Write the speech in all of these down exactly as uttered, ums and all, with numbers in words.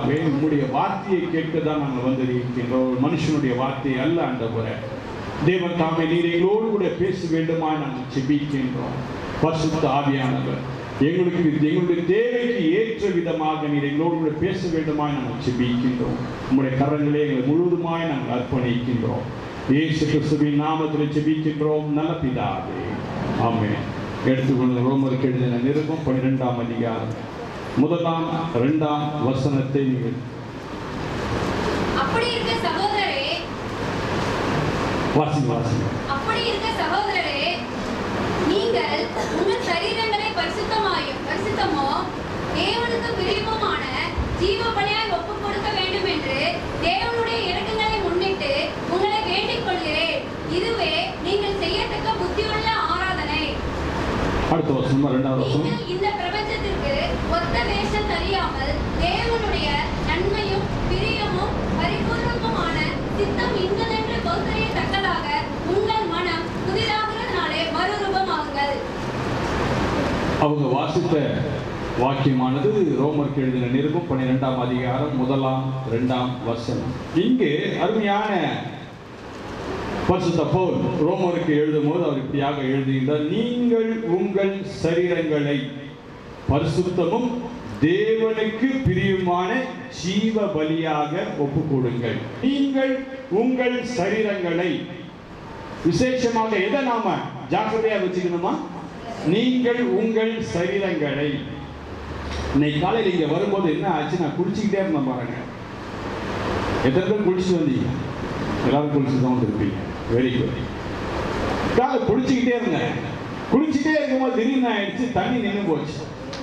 பிதாவே, உம்முடைய வார்த்தையை கேட்க தான் நாங்கள் வந்திருக்கின்றோம். மனுஷனுடைய வார்த்தை அல்ல ஆண்டவரே. தேவன் தாமே நீர் எங்களோடு கூட பேச வேண்டுமா நாங்கள் ஜெபிக்கின்றோம். பரிசுத்த ஆவியானவர் எங்களுக்கு எங்களுடைய தேவைக்கு ஏற்ற விதமாக நீர் எங்களோடு கூட பேச வேண்டுமா நாங்கள் ஜெபிக்கின்றோம். உம்முடைய கரங்களே எங்களை முழுவதுமாய் நாங்கள் அர்ப்பணிக்கின்றோம். இயேசு கிறிஸ்துவின் நாமத்தில் ஜெபிக்கின்றோம் நல்ல பிதாவே, ஆமென். எடுத்துக்கொண்ட ரோமருக்கு எழுதின நிருபம் பன்னிரெண்டாம் அதிகாரம் முதலாம் இரண்டாம் வசனத்தை நீங்கள் அப்படி இருக்க சகோதரரே வாசிங்க வாசிங்க. அப்படி இருக்க சகோதரரே, நீங்கள் உங்கள் சரீரங்களை பரிசுத்தமாயும் பரிசுத்தமோ தேவனுக்கு பிரியமுமான ஜீவ பலியாய் ஒப்புக் கொடுக்க வேண்டும் என்று தேவனுடைய இரக்கங்களை முன்னிட்டு உங்களை வேண்டிக் கொள்கிறேன். இதுவே நீங்கள் செய்யத்தக்க புத்தியுள்ள ஆராதனை. அடுத்த வசனம் இரண்டாவது வசனம். நீங்கள் இந்த பிரபஞ்சத்திற்கு ஒத்த வேஷம் தெரியாமல் தேவனுடைய நன்மையும் பிரியமும் பரிபூர்ணமுமான சித்தம் இன்னதென்று பௌத்தறியத்தக்கதாக உங்கள் மனம் புதிதாகிறதுனாலே மறுரூபமாகுங்கள். அவங்க வாசித்த வாக்கியமானது ரோமருக்கு எழுதின நிருபம் பன்னிரெண்டாம் அதிகாரம் முதலாம் இரண்டாம் வசனம். இங்கு அருமையான பரிசுத்த பவுல் ரோமருக்கு எழுதும் போது அவர் இப்படியாக எழுதுகின்றார், நீங்கள் உங்கள் சரீரங்களை பரிசுத்தமும் தேவனுக்கு பிரியமான ஜீவ பலியாக ஒப்புக் கொடுங்கள். நீங்கள் உங்கள் சரீரங்களை விசேஷமாக எதை நாம ஜாக்கிரதையா வச்சுக்கணுமா? நீங்கள் உங்கள் சரீரங்களை. இன்னைக்கு காலையில் இங்க வரும்போது என்ன ஆச்சு, நான் குளிச்சுக்கிட்டே இருந்தேன் பாருங்க. எத்தனை பேர் குளிச்சுட்டு வந்தீங்க? எல்லாரும் குளிச்சு தான் வந்துருப்பீங்க. Very good. காலை குளிச்சுக்கிட்டே இருந்தேன். குளிச்சுட்டே இருக்கும்போது திடீர்னு ஆயிடுச்சு, தண்ணி நின்று போச்சு.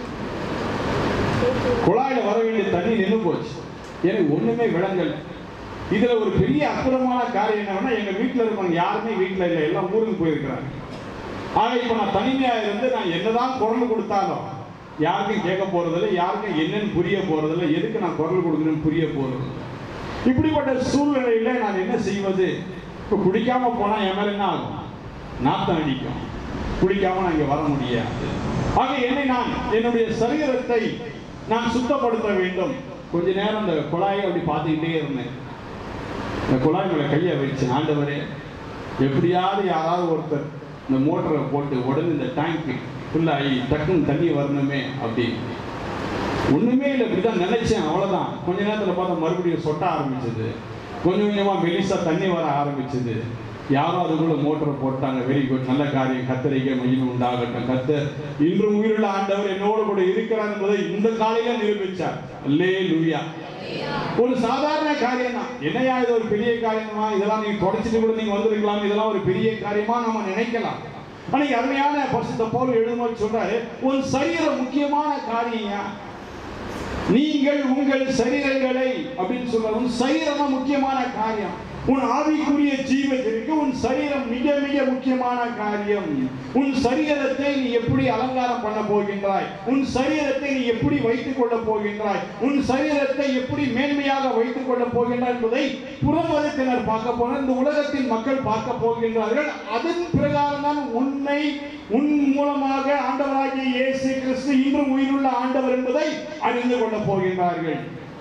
குழாயில வர வேண்டிய தண்ணி நின்று போச்சு. எனக்கு ஒண்ணுமே விளங்கல. இதுல ஒரு பெரிய அற்புதமான காரியம் என்னன்னா, எங்க வீட்டுல இருக்கவங்க யாருமே வீட்டுல இல்லை, எல்லாம் ஊருக்கு போயிருக்கிறாங்க. ஆக இப்ப நான் தனிமையா இருந்து நான் என்னதான் குரல் கொடுத்தாலும் யாருக்கும் கேட்க போறதில்லை, யாருக்கும் என்னன்னு புரிய போறதில்லை, எதுக்கு நான் குரல் கொடுக்கணும்னு புரிய போறது. இப்படிப்பட்ட சூழ்நிலையில நான் என்ன செய்வது? இப்ப குடிக்காம போனா என் மேல என்ன ஆகும்? நாத்தம் அடிக்கும். குடிக்காம நான் இங்க வர முடியாது. ஆக என்னை நான் என்னுடைய சரீரத்தை நான் சுத்தப்படுத்த வேண்டும். கொஞ்ச நேரம் அந்த குழாயை அப்படி பார்த்துக்கிட்டே இருந்தேன். இந்த குழாய் மேல கையை வச்சு, ஆண்டவரே எப்படியாவது யாராவது ஒருத்தர் இந்த மோட்டரை போட்டு உடனே இந்த டேங்க் ஃபுல்லாகி டக்குன்னு தண்ணி வரணுமே அப்படின்னு. ஒண்ணுமே இல்லை, இப்படிதான் நினைச்சேன், அவ்வளவுதான். கொஞ்ச நேரத்தில் பார்த்தா மறுபடியும் சொட்ட ஆரம்பிச்சது. கொஞ்சம் கொஞ்சமா மெலிசா தண்ணி வர ஆரம்பிச்சது. யாரும் அதுக்குள்ள மோட்டரை போட்டாங்க. வெரி குட், நல்ல காரியம். கர்த்தருக்கு மகிமை உண்டாகட்டும். கர்த்தர் இன்றும் உயிருள்ள ஆண்டவர் என்னோடு கூட இருக்கிறார் என்பதை இந்த காலையில நிரூபிச்சார். அல்லேலூயா. ஒரு சாதாரண காரியம் தான். என்னையா இது ஒரு பெரிய காரியமா, இதெல்லாம் நீங்க தொடச்சிட்டு கூட நீங்க வந்திருக்கலாம், இதெல்லாம் ஒரு பெரிய காரியமா நம்ம நினைக்கலாம். அன்னைக்கு அருமையான பரிசுத்த பவுல் எழுதும்போது சொல்றாரு, உன் சரீரம் முக்கியமான காரியம். நீங்கள் உங்கள் சரீரங்களை அப்படின்னு சொல்ற, உன் சரீரம் முக்கியமான காரியம். உன் ஆவிக்குரிய ஜீவத்திற்கு உன் சரீரம் மிக மிக முக்கியமான காரியம். உன் சரீரத்தை நீ எப்படி அலங்காரம் பண்ண போகின்றாய்? உன் சரீரத்தை நீ எப்படி வைத்துக் கொள்ள போகின்றாய்? உன் சரீரத்தை எப்படி மேன்மையாக வைத்துக் கொள்ள போகின்றாய் என்பதை புறமதத்தினர் பார்க்க போன, இந்த உலகத்தின் மக்கள் பார்க்க போகின்றார்கள். அதன் பிரகாரம் தான் உன்னை உன் மூலமாக ஆண்டவராகிய இயேசு கிறிஸ்து இன்றும் உயிருள்ள ஆண்டவர் என்பதை அறிந்து கொள்ள போகின்றார்கள்.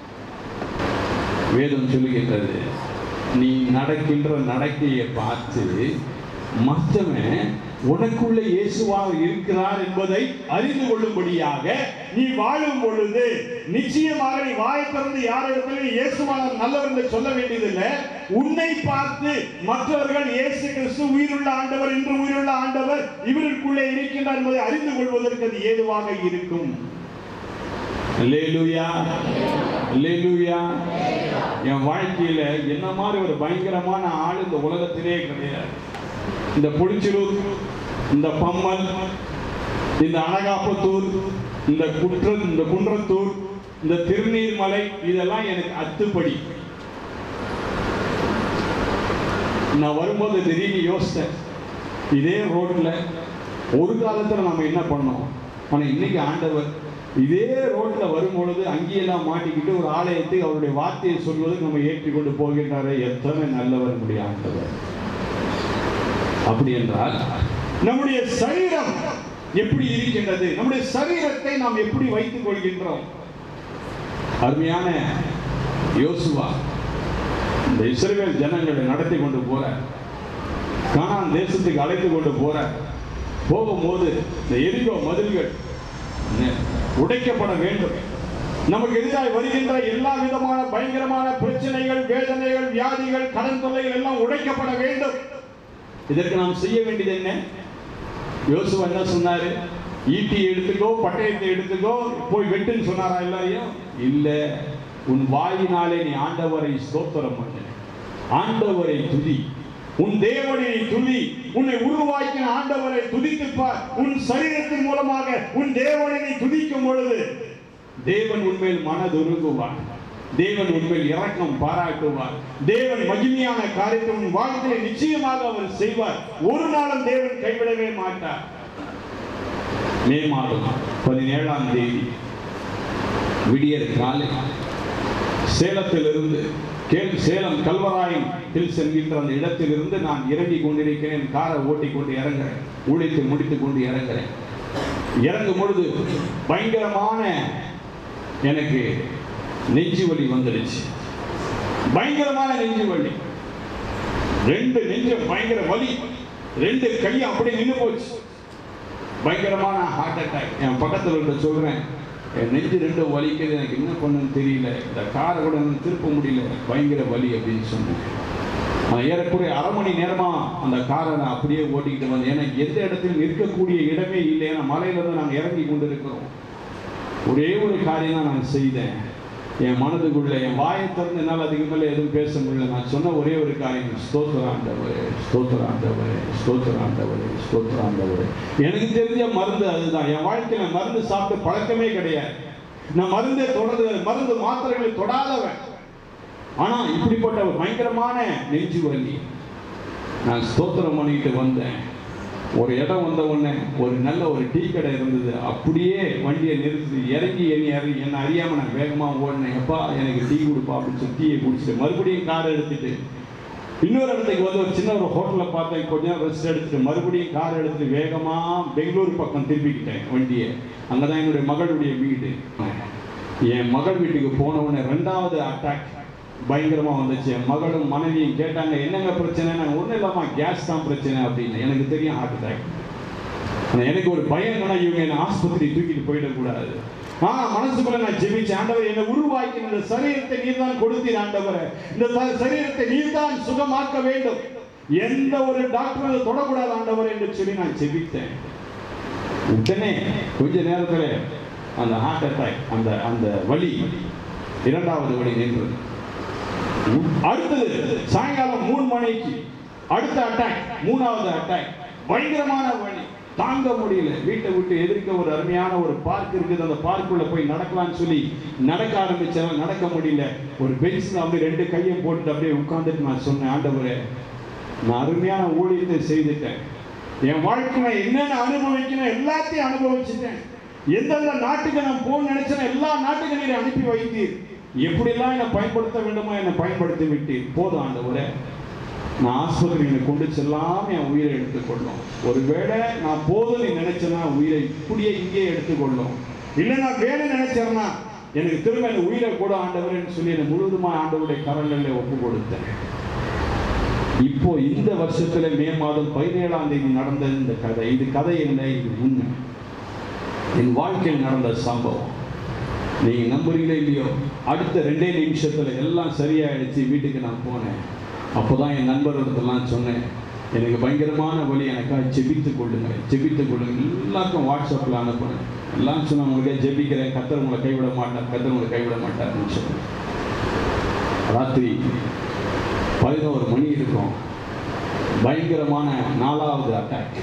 வேதம் சொல்லுகின்றது, நீ நடக்கின்ற நடக்கையை பார்த்து மற்றவன் உனக்குள்ள இயேசுவாக இருக்கிறார் என்பதை அறிந்து கொள்ளும்படியாக நீ வாழும் பொழுது நிச்சயமாக நீ வாய் திறந்து யாரிடத்திலும் இயேசுவான நல்லவர் என்று சொல்ல வேண்டியதில்லை. உன்னை பார்த்து மற்றவர்கள் இயேசு கிறிஸ்து உயிருள்ள ஆண்டவர், இன்று உயிருள்ள ஆண்டவர் இவருக்குள்ளே இருக்கின்றார் என்பதை அறிந்து கொள்வதற்கு அது ஏதுவாக இருக்கும். அல்லேலூயா, அல்லேலூயா. என் வாழ்க்கையில என்ன மாதிரி ஒரு பயங்கரமான ஆள் இந்த உலகத்திலே கிடையாது. இந்த புளிச்சலூர், இந்த பம்மல், இந்த அனகாப்பத்தூர், இந்த குற்ற இந்த குன்றத்தூர், இந்த திருநீர்மலை, இதெல்லாம் எனக்கு அத்துப்படி. நான் வரும்போது திடீர்னு யோசித்தேன், இதே ரோட்ல ஒரு காலத்துல நம்ம என்ன பண்ணோம், ஆனா இன்னைக்கு ஆண்டவர் இதே ரோட்ல வரும்பொழுது அங்கேயெல்லாம் மாட்டிக்கிட்டு ஒரு ஆலயத்துக்கு அவருடைய வார்த்தையை சொல்வதற்கு நம்ம ஏற்றிக்கொண்டு போகின்றாரே, எத்தனை நல்லவர் நம்முடைய ஆண்டவர். அப்படி என்றால் நம்முடைய சரீரம் எப்படி இருக்கின்றது, நம்முடைய சரீரத்தை நாம் எப்படி வைத்துக் கொள்கின்றோம்? அருமையான யோசுவா இந்த இஸ்ரவேல் ஜனங்களை நடத்தி கொண்டு போற, கானான் தேசத்துக்கு அழைத்து கொண்டு போற, போகும்போது இந்த எரிகோ மதில்கள் உடைக்கப்பட வேண்டும். நமக்கு எதிராக வருகின்ற எல்லா விதமான பயங்கரமான பிரச்சனைகள், வேதனைகள், வியாதிகள், கடன் தொல்லைகள் எல்லாம் உடைக்கப்பட வேண்டும். இதற்கு நாம் செய்ய வேண்டியது என்ன? யோசுவா என்ன சொன்னாரு? ஈட்டி எடுத்துக்கோ, பட்டயத்தை எடுத்துக்கோ, போய் வெட்டுன்னு சொன்னாரா எல்லாரையும்? இல்ல, உன் வாயினாலே நீ ஆண்டவரை ஸ்தோத்திரம் பண்ணு, ஆண்டவரை துதி, உன் தேவனை துதி, உன்னை உருவாக்கின ஆண்டவரை துதித்துப்பார். உன் சரீரத்தின் மூலமாக உன் தேவனை நீ துதிக்கும் பொழுது தேவன் உண்மையில் மனதுருகுவார், தேவன் உண்மையில் இரக்கம் பாராட்டுவார், தேவன் மகிமையான காரியத்தை உன் வாழ்க்கையை நிச்சயமாக அவர் செய்வார். ஒரு நாளும் தேவன் கைவிடவே மாட்டார். மே மாதம் பதினேழாம் தேதி விடியற் காலை சேலத்திலிருந்து கேள் சேலம் கல்வராயன் ஹில்ஸ் என்கின்ற அந்த இடத்திலிருந்து நான் இறங்கி கொண்டிருக்கிறேன். காரை ஓட்டி கொண்டு இறங்குறேன், ஊழியத்தை முடித்துக் கொண்டு இறங்குறேன். இறங்கும் பொழுது பயங்கரமான எனக்கு நெஞ்சு வலி வந்துடுச்சு. பயங்கரமான நெஞ்சு வலி, ரெண்டு நெஞ்சு பயங்கர வலி, ரெண்டு கையும் அப்படி நின்று போச்சு. பயங்கரமான ஹார்ட் அட்டாக். என் பக்கத்தில் இருந்த சொல்றேன், என் நெஞ்சு ரெண்டு வலிக்குது, எனக்கு என்ன பண்ணுன்னு தெரியல, இந்த காரை கூட திருப்ப முடியல, பயங்கர வலி அப்படின்னு சொன்னேன். நான் ஏறக்குறைய அரை மணி நேரமா அந்த காரை நான் அப்படியே ஓட்டிக்கிட்டு வந்தேன். ஏன்னா எந்த இடத்தில் நிற்கக்கூடிய இடமே இல்லை. ஏன்னா மலையிலிருந்து நாங்கள் இறங்கி கொண்டு இருக்கிறோம். ஒரே ஒரு காரியம் தான் நான் செய்தேன். என் மனதுக்குள்ள என் வாயை திறந்து என்னால் அதுக்கு மேலே எதுவும் பேச முடியல. நான் சொன்ன ஒரே ஒரு காரியம், ஸ்தோத்திர ஆண்டவரே, ஸ்தோத்திர ஆண்டவரே, ஸ்தோத்திர ஆண்டவரே, ஸ்தோத்திர ஆண்டவரே. எனக்கு தெரிஞ்ச மருந்து அதுதான். என் வாழ்க்கையில மருந்து சாப்பிட்டு பழக்கமே கிடையாது. நான் மருந்தே தொடர்ந்து மருந்து மாத்திரைகளை தொடாதவன். ஆனா இப்படிப்பட்ட ஒரு பயங்கரமான நெஞ்சு வலி. நான் ஸ்தோத்திரம் பண்ணிட்டு வந்தேன். ஒரு இடம் வந்த உடனே ஒரு நல்ல ஒரு டீ கடை இருந்தது. அப்படியே வண்டியை நிறுத்தி இறங்கி என்னை அறி என்னை அறியாமல் நான் வேகமாக ஓடினேன். எப்பா எனக்கு டீ கொடுப்பா அப்படின்னு சொல்லி டீயை குடிச்சிட்டு மறுபடியும் காரை எடுத்துட்டு இன்னொரு இடத்துக்கு வந்து ஒரு சின்ன ஒரு ஹோட்டலில் பார்த்தேன். கொஞ்ச நேரம் ரெஸ்ட் எடுத்துட்டு மறுபடியும் காரை எடுத்துட்டு வேகமாக பெங்களூர் பக்கம் திருப்பிக்கிட்டேன் வண்டியை. அங்கே தான் என்னுடைய மகளுடைய வீடு. என் மகள் வீட்டுக்கு போன உடனே ரெண்டாவது அட்டாக் பயங்கரமாக வந்துச்சு. என் மகளும் மனைவியும் கேட்டாங்க, என்னங்க பிரச்சனை? நாங்கள் ஒன்றும் இல்லாமல் கேஸ் தான் பிரச்சனை அப்படின்னு. எனக்கு தெரியும் ஹார்ட் அட்டாக். ஆனால் எனக்கு ஒரு பயம் என்னன்னா, இவங்க என்னை ஆஸ்பத்திரி தூக்கிட்டு போயிடக்கூடாது. ஆனால் மனசுக்குள்ள நான் ஜெபிச்சேன், ஆண்டவர் என்னை உருவாக்கி இந்த சரீரத்தை நீர் தான் கொடுத்தீர் ஆண்டவர், இந்த சரீரத்தை நீர் தான் சுகமாக்க வேண்டும், எந்த ஒரு டாக்டரும் தொடக்கூடாது ஆண்டவர் என்று சொல்லி நான் ஜெபித்தேன். உடனே கொஞ்ச நேரத்தில் அந்த ஹார்ட் அட்டாக், அந்த அந்த வலி, இரண்டாவது வலி நின்றது. அடுத்தது சாயங்காலம் மூணு மணிக்கு அடுத்த அட்டாக், மூணாவது அட்டாக், பயங்கரமான வலி, தாங்க முடியல. வீட்டை விட்டு எதிர்க்க ஒரு அருமையான ஒரு பார்க் இருக்குது. அந்த பார்க்குள்ள போய் நடக்கலாம்னு சொல்லி நடக்க ஆரம்பிச்சாலும் நடக்க முடியல. ஒரு பெஞ்ச்ல அப்படியே ரெண்டு கையை போட்டுட்டு அப்படியே உட்கார்ந்துட்டு நான் சொன்னேன், ஆண்டவரே நான் அருமையான ஊழியத்தை செய்துட்டேன், என் வாழ்க்கையை என்னென்ன அனுபவிக்கணும் எல்லாத்தையும் அனுபவிச்சுட்டேன், எந்தெந்த நாட்டுக்கு நான் போக நினைச்சேன் எல்லா நாட்டுக்கும் நீரை அனுப்பி வைத்தீர், எப்படிலாம் என்னை பயன்படுத்த வேண்டுமோ என்னை பயன்படுத்தி விட்டு போதும் ஆண்டவரே, நான் ஆஸ்பத்திரிகளை கொண்டு செல்லாம என் உயிரை எடுத்துக்கொள்ளும். ஒருவேளை நான் போதும் நீ நினைச்சேன்னா உயிரை இப்படியே இங்கே எடுத்துக்கொள்ளும், இல்லை நான் வேலை நினைச்சேன்னா எனக்கு திரும்ப என் உயிரை கூட ஆண்டவரேன்னு சொல்லி என்னை முழுவதுமா ஆண்டவருடைய கரங்களில் ஒப்பு கொடுத்தேன். இப்போ இந்த வருஷத்துல மே மாதம் பதினேழாம் தேதி நடந்த இந்த கதை, இது கதை இல்லை, இது உண்மை, என் வாழ்க்கையில் நடந்த சம்பவம். நீங்க நம்புறீங்களோ இல்லையோ, அடுத்த ரெண்டே நிமிஷத்துல எல்லாம் சரியாயிடுச்சு. வீட்டுக்கு நான் போனேன். அப்போதான் என் நண்பர்களுக்கெல்லாம் சொன்னேன், எனக்கு பயங்கரமான வழி, எனக்காக ஜெபித்துக் கொள்ளுங்க, ஜெபித்துக் கொள்ளுங்க. எல்லாருக்கும் வாட்ஸ்அப்பில் அனுப்புனேன். எல்லாம் சொன்ன உங்களுக்கு ஜெபிக்கிறேன், கர்த்தர் உங்களை கைவிட மாட்டார், கர்த்தர் உங்களை கைவிட மாட்டார்னு சொன்னேன். ராத்திரி பதினோரு மணி இருக்கும். பயங்கரமான நாலாவது அட்டாக்,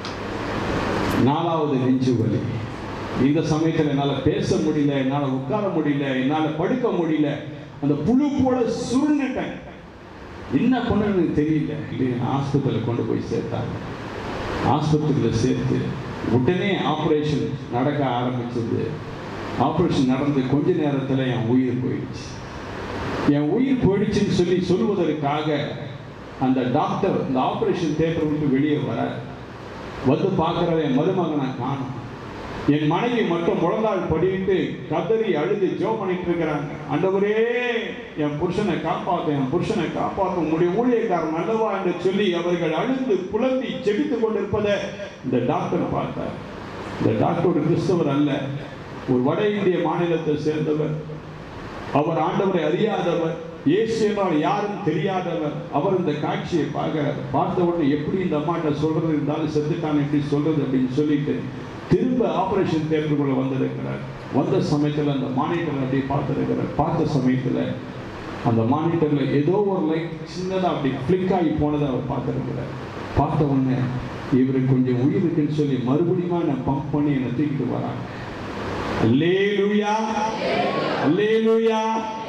நாலாவது நெஞ்சு வலி. இந்த சமயத்தில் என்னால் பேச முடியல, என்னால் உட்கார முடியல, என்னால் படுக்க முடியல. அந்த புழு போல சுருண்டுட்டேன். என்ன பண்ணு தெரியல. ஆஸ்பத்திரியில் கொண்டு போய் சேர்த்தாங்க. ஆஸ்பத்திரியில் சேர்த்து உடனே ஆப்ரேஷன் நடக்க ஆரம்பிச்சது. ஆப்ரேஷன் நடந்து கொஞ்ச நேரத்தில் என் உயிர் போயிடுச்சு. என் உயிர் போயிடுச்சுன்னு சொல்லி சொல்வதற்காக அந்த டாக்டர் இந்த ஆப்ரேஷன் தேட்டர் விட்டு வெளியே வர வந்து பார்க்குற என் மருமகனை காணும். என் மனைவி மட்டும் முழந்தாள் படிட்டு கதறி அழுது ஜெபம் பண்ணிட்டு இருக்கிறாங்க. ஆண்டவரே என் புருஷனை காப்பாற்ற, என் புருஷனை காப்பாற்ற, உங்களுடைய ஊழியக்காரன் அல்லவா என்று சொல்லி அவர்கள் அழுது புலம்பி ஜெபித்துக் கொண்டிருப்பதை இந்த டாக்டர் பார்த்தார். இந்த டாக்டர் ஒரு கிறிஸ்தவர் அல்ல, ஒரு வட இந்திய மாநிலத்தை சேர்ந்தவர். அவர் ஆண்டவரை அறியாதவர், இயேசுவால் யாரும் தெரியாதவர். அவர் இந்த காட்சியை பார்க்க பார்த்த உடனே எப்படி இந்த அம்மாட்ட சொல்றது, இருந்தாலும் செத்துட்டான் எப்படி சொல்றது அப்படின்னு சொல்லிட்டு திரும்ப ஆபரேஷன் தேட்டருக்குள்ள வந்திருக்கிறார். வந்த சமயத்தில் அந்த மானிட்டர் அப்படியே பார்த்துருக்கிறார். பார்த்த சமயத்தில் அந்த மானிட்டரில் ஏதோ ஒரு லைட் சின்னதாக அப்படி கிளிக் ஆகி போனதை அவர் பார்த்துருக்கிறார். பார்த்த உடனே இவருக்கு கொஞ்சம் உயிர் இருக்குன்னு சொல்லி மறுபடியும் என்னை பம்ப் பண்ணி என்னை தூக்கிட்டு வராங்க. அல்லேலூயா, அல்லேலூயா.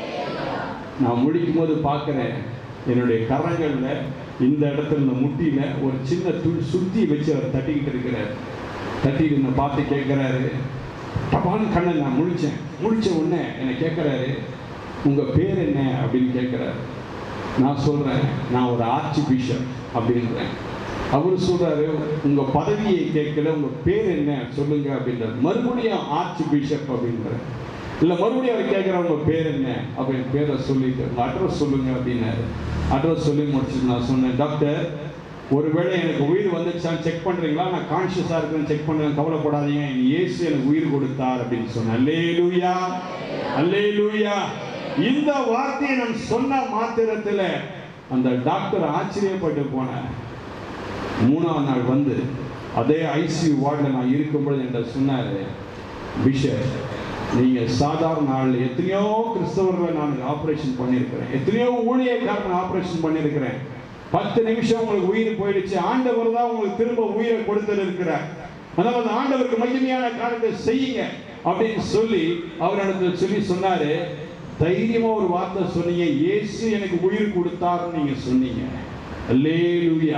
நான் முடிக்கும் போது பார்க்குறேன், என்னுடைய கரங்களில் இந்த இடத்துல இந்த முட்டியில் ஒரு சின்ன துள் சுத்தி வச்சு அவர் தட்டிக்கிட்டு இருக்கிறார். தட்டிட்டு என்னை பார்த்து கேட்குறாரு, டபான்னு கண்ணை நான் முழிச்சேன். முழிச்ச உடனே என்னை கேட்குறாரு, உங்கள் பேர் என்ன அப்படின்னு கேட்குறாரு. நான் சொல்கிறேன், நான் ஒரு ஆர்ச் பிஷப் அப்படின்றேன். அவர் சொல்கிறாரு, உங்கள் பதவியை கேட்கல, உங்கள் பேர் என்ன சொல்லுங்க அப்படின்றார். மறுபடியும் ஆர்ச் பிஷப் அப்படின்றார். இல்லை மறுபடியும் அவர் கேட்குற, உங்கள் பேர் என்ன அப்படின்னு பேரை சொல்லிட்டு உங்கள் அட்ரஸ் சொல்லுங்க அப்படின்னாரு. அட்ரஸ் சொல்லி முடிச்சுட்டு நான் சொன்னேன், டாக்டர் ஒருவேளை எனக்கு உயிர் வந்துச்சான்னு செக் பண்ணுறீங்களா? நான் கான்ஷியஸாக இருக்குன்னு செக் பண்ணுறேன், கவலைப்படாதீங்க, இயேசு எனக்கு உயிர் கொடுத்தார் அப்படின்னு சொன்னேன். அல்லேலூயா, அல்லேலூயா. இந்த வார்த்தையை நான் சொன்ன மாத்திரத்தில் அந்த டாக்டர் ஆச்சரியப்பட்டு போனார். மூணாவது நாள் வந்து அதே ஐசியூ வார்டில் நான் இருக்கும்போது என்ற சொன்னார், பிஷப் நீங்கள் சாதாரண நாளில் எத்தனையோ கிறிஸ்தவர்களை நான் ஆப்ரேஷன் பண்ணியிருக்கிறேன், எத்தனையோ ஊழியக்காரன் ஆப்ரேஷன் பண்ணியிருக்கிறேன், பத்து நிமிஷம் உங்களுக்கு உயிர் போயிடுச்சு, ஆண்டவர் தான் உங்களுக்கு திரும்ப உயிரை கொடுத்து இருக்கிறார், அதனால அந்த ஆண்டவருக்கு மகிமையான காரியத்தை செய்யுங்க அப்படின்னு சொல்லி அவரிடத்தில் சொல்லி சொன்னாரு. தைரியமா ஒரு வார்த்தை சொன்னீங்க, இயேசு எனக்கு உயிர் கொடுத்தாருன்னு நீங்க சொன்னீங்க. அல்லேலூயா.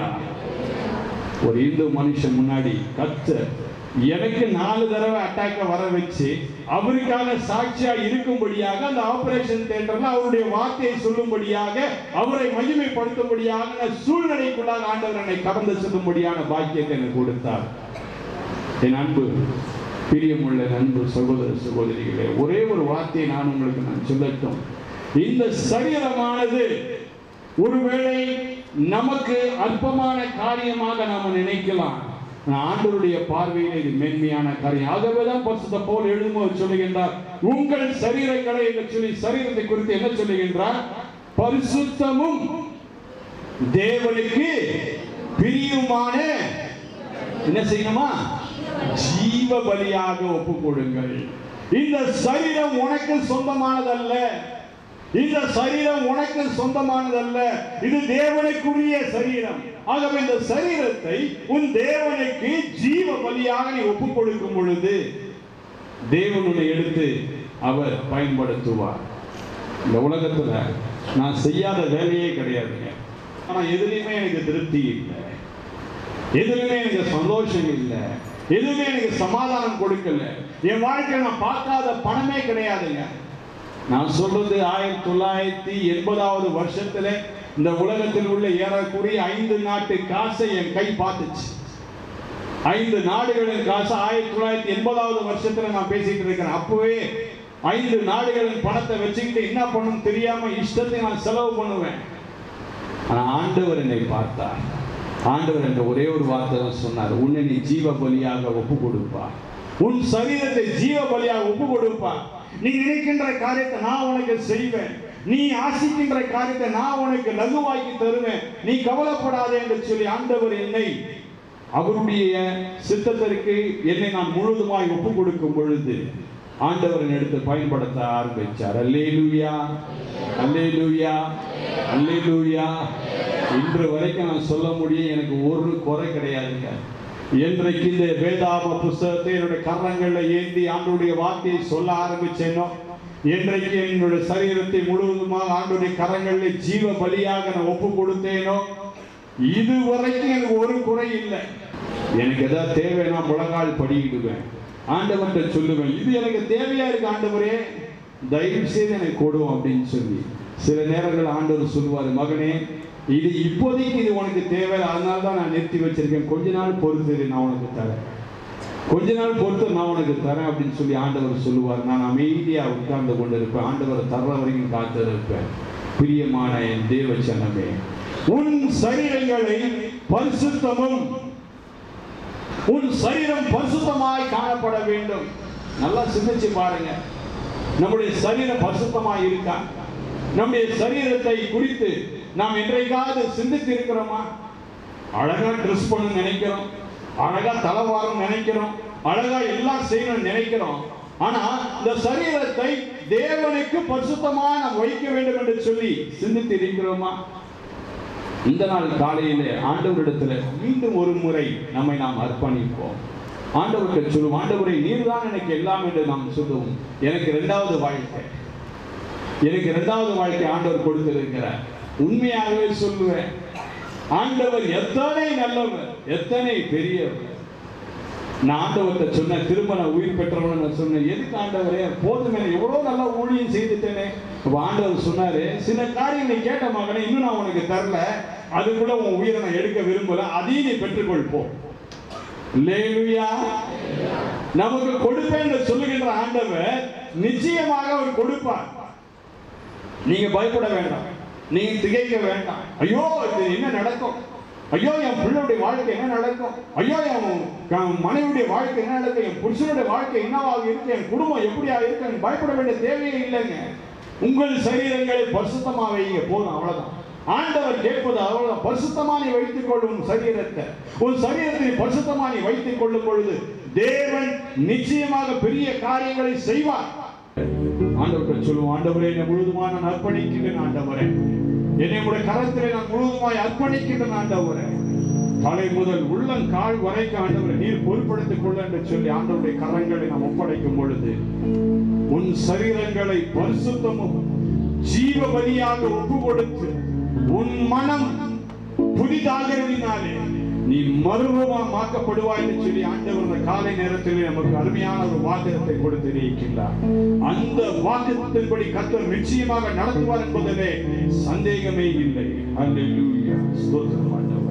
ஒரு இந்து மனுஷன் முன்னாடி கர்த்தர் எனக்கு நாலு தடவை அட்டாக்க வர வச்சு அவருக்காக சாட்சியா இருக்கும்படியாக அந்த ஆபரேஷன் தியேட்டர்ல அவருடைய வார்த்தையை சொல்லும்படியாக அவரை மகிமைப்படுத்தும்படியாக சூழ்நிலைக்குள்ளாக ஆண்டவர் என்னை கடந்து செல்லும்படியான பாக்கியத்தை எனக்கு கொடுத்தார். என் அன்பு பிரியமுள்ள அன்பு சகோதர சகோதரிகளே, ஒரே ஒரு வார்த்தையை நான் உங்களுக்கு நான் சொல்லட்டும். இந்த சரீரமானது ஒருவேளை நமக்கு அற்பமான காரியமாக நாம நினைக்கலாம், ஆண்டவருடைய பார்வையில் இது மேன்மையான காரியம். ஆகவேதான் பரிசுத்த பவுல் எழுதும்போது சொல்லுகின்றார், உங்கள் சரீரங்களை என்று சொல்லி சரீரத்தை குறித்து என்ன சொல்லுகின்றார்? பரிசுத்தமும் தேவனுக்கு பிரியுமான என்ன செய்யணுமா? ஜீவ பலியாக ஒப்பு கொடுங்கள். இந்த சரீரம் உனக்கு சொந்தமானதல்ல, இந்த சரீரம் உனக்கு சொந்தமானதல்ல, இது தேவனுக்குரிய சரீரம். ஆகவே இந்த சரீரத்தை உன் தேவனுக்கு ஜீவ பலியாக நீ ஒப்பு கொடுக்கும் பொழுது தேவனுடைய எடுத்து அவர் பயன்படுத்துவார். இந்த உலகத்துல நான் செய்யாத வேலையே கிடையாதுங்க. ஆனா எதுலையுமே எனக்கு திருப்தி இல்லை, எதுலையுமே எனக்கு சந்தோஷம் இல்லை, எதுவுமே எனக்கு சமாதானம் கொடுக்கல. என் வாழ்க்கையில் நான் பார்க்காத பணமே கிடையாதுங்க. நான் சொல்றது ஆயிரத்தி தொள்ளாயிரத்தி எண்பதாவது வருஷத்துல இந்த உலகத்தில் உள்ள ஏறக்குறைய ஐந்து நாட்டு காசை என் கை பார்த்துச்சு. ஐந்து நாடுகளின் காசு ஆயிரத்தி தொள்ளாயிரத்தி எண்பதாவது வருஷத்துல நான் பேசிட்டு இருக்கிறேன். அப்பவே ஐந்து நாடுகளின் பணத்தை வச்சுக்கிட்டு என்ன பண்ணணும் தெரியாம இஷ்டத்தை நான் செலவு பண்ணுவேன். ஆனா ஆண்டவர் என்னை பார்த்தார். ஆண்டவர் என்ற ஒரே ஒரு வார்த்தை தான் சொன்னார், உன்னை நீ ஜீவ பலியாக ஒப்பு கொடுப்பா, உன் சரீரத்தை ஜீவ பலியாக ஒப்பு கொடுப்பா. நீ நினைக்கின்ற காரியத்தை நான் உனக்கு செய்வேன், நீ ஆசிக்கின்ற காரியத்தை நான் உனக்கு லகுவாக்கி தருவேன், நீ கவலைப்படாதே என்று சொல்லி ஆண்டவர் என்னை அவருடைய சித்தத்திற்கு என்னை நான் முழுவதுமாய் ஒப்பு கொடுக்கும் பொழுது ஆண்டவரின் எடுத்து பயன்படுத்த ஆரம்பிச்சார். அல்லேலூயா, அல்லேலூயா, அல்லேலூயா. இன்று வரைக்கும் நான் சொல்ல முடியும், எனக்கு ஒரு குறை கிடையாதுங்க. என்றைக்கு இந்த வேதாப புஸ்தகத்தை என்னுடைய கரங்களில் ஏந்தி ஆண்டவருடைய வார்த்தையை சொல்ல ஆரம்பிச்சேனோ, என்றைக்கு என்னுடைய சரீரத்தை முழுவதுமாக ஆண்டவருடைய கரங்களில் ஜீவ பலியாக நான் ஒப்பு கொடுத்தேனோ, இதுவரைக்கும் எனக்கு ஒரு குறை இல்லை. எனக்கு எதாவது தேவைன்னா முழங்கால் படிக்கிடுவேன், ஆண்டவர்கிட்ட சொல்லுவேன், இது எனக்கு தேவையா இருக்கு ஆண்டவரே, தயவு செய்து எனக்கு கொடுவோம் அப்படின்னு சொல்லி. சில நேரங்கள் ஆண்டவர் சொல்லுவார், மகனே இது இப்போதைக்கு இது உனக்கு தேவை, அதனால தான் நான் நிறுத்தி வச்சிருக்கேன், கொஞ்ச நாள் பொறுத்து நான் உனக்கு தரேன். கொஞ்ச நாள் பொறுத்து நான் உனக்கு தரேன் அப்படின்னு சொல்லி ஆண்டவர் சொல்லுவார். நான் அமைதியா உட்கார்ந்து கொண்டு இருப்பேன். ஆண்டவர் தர்ற வரைக்கும் காத்து இருப்பேன். பிரியமான என் தேவ ஜனமே, உன் சரீரங்களை பரிசுத்தமும் உன் சரீரம் பரிசுத்தமாய் காணப்பட வேண்டும். நல்லா சிந்திச்சு பாருங்க. நம்முடைய சரீரம் பரிசுத்தமாய் இருக்கா? நம்முடைய சரீரத்தை குறித்து நாம் என்றைக்காவது சிந்தித்து இருக்கிறோமா? அழகா ட்ரெஸ் பண்ண நினைக்கிறோம், அழகா தலைவாரம் நினைக்கிறோம், அழகா எல்லாம் செய்யணும்னு நினைக்கிறோம். ஆனா இந்த சரீரத்தை தேவனுக்கு பரிசுத்தமா நாம் வைக்க வேண்டும் என்று சொல்லி சிந்தித்து இருக்கிறோமா? இந்த நாள் காலையிலே ஆண்டவரிடத்துல மீண்டும் ஒரு முறை நம்மை நாம் அர்ப்பணிப்போம். ஆண்டவருக்கு சொல்லுவோம், ஆண்டவரை நீர்தான் எனக்கு எல்லாம் என்று நாம் சொல்லுவோம். எனக்கு இரண்டாவது வாழ்க்கை, எனக்கு இரண்டாவது வாழ்க்கை ஆண்டவர் கொடுத்திருக்கிறார். உண்மையாகவே சொல்லுவேன், ஆண்டவர் எத்தனை நல்லவர், எத்தனை பெரியவர். நான் ஆண்டவர்கிட்ட சொன்ன திரும்ப நான் உயிர் பெற்றவன் நான் சொன்னேன், எதுக்கு ஆண்டவரே, போதுமே, எவ்வளவு நல்லா ஊழியம் செய்துட்டேனே. அப்ப ஆண்டவர் சொன்னாரு, சில காரியம் நீ கேட்ட மகனே, இன்னும் நான் உனக்கு தரல, அது கூட உன் உயிரை நான் எடுக்க விரும்பல, அதையும் நீ பெற்றுக்கொள் போ. அல்லேலூயா. நமக்கு கொடுப்பேன் என்று சொல்லுகின்ற ஆண்டவர் நிச்சயமாக அவர் கொடுப்பார். நீங்க பயப்பட வேண்டாம், நீங்க திகைக்க வேண்டாம். ஐயோ இது என்ன நடக்கும், ஐயோ என் பிள்ளையுடைய வாழ்க்கை என்ன நடக்கும், ஐயோ என் மனைவியுடைய வாழ்க்கை என்ன நடக்கும், என் புருஷனுடைய வாழ்க்கை என்னவாக இருக்கு, என் குடும்பம் எப்படியா இருக்கு, பயப்பட வேண்டிய தேவையே இல்லைங்க. உங்கள் சரீரங்களை பரிசுத்தமா வைங்க, போதும், அவ்வளவுதான். ஆண்டவர் கேட்பது அவ்வளவுதான். பரிசுத்தமா நீ வைத்துக் கொள்ளும் உன் சரீரத்தை. உன் சரீரத்தை பரிசுத்தமா நீ வைத்துக் கொள்ளும் பொழுது தேவன் நிச்சயமாக பெரிய காரியங்களை செய்வார். ஆண்டவர்கள் சொல்லுவோம், ஆண்டவரே என்னை முழுதுமா நான் அர்ப்பணிக்கின்றேன், ஆண்டவரே என்னை உடைய கரத்திலே நான் முழுதுமாய் அர்ப்பணிக்கின்றேன், ஆண்டவரே தலை முதல் உள்ளங்கால் வரைக்கும் ஆண்டவரை நீர் பொறுப்படுத்திக் கொள்ள என்று சொல்லி ஆண்டவருடைய கரங்களை நாம் ஒப்படைக்கும் பொழுது உன் சரீரங்களை பரிசுத்தமும் ஜீவ பலியாக ஒப்பு கொடுத்து உன் மனம் புதிதாகிறதினாலே நீ மறுரூபமாக்கப்படுவாய் என்று சொல்லி ஆண்டவர் காலை நேரத்தில் நமக்கு அருமையான ஒரு வாக்குத்தத்தை கொடுத்து இருக்கிறார். அந்த வாக்குத்தத்தின்படி கர்த்தர் நிச்சயமாக நடத்துவார் என்பதிலே சந்தேகமே இல்லை. அல்லேலூயா. ஸ்தோத்திரம் ஆண்டவரே.